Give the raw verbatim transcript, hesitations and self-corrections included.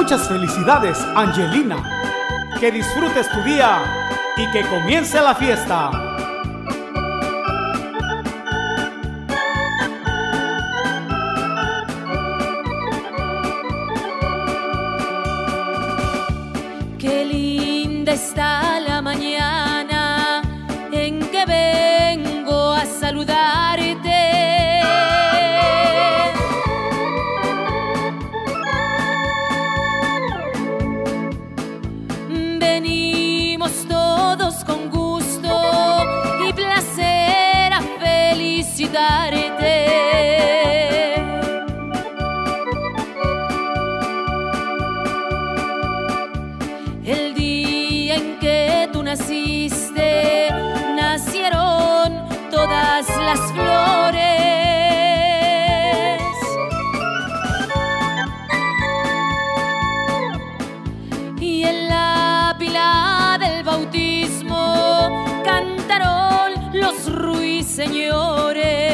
Muchas felicidades, Angelina. Que disfrutes tu día y que comience la fiesta. Qué linda está la mañana en que vengo a saludarte. Venimos todos con gusto y placer a felicitarte. El día en que tú naciste, nacieron todas las flores. Y en la pila del bautismo cantaron los ruiseñores.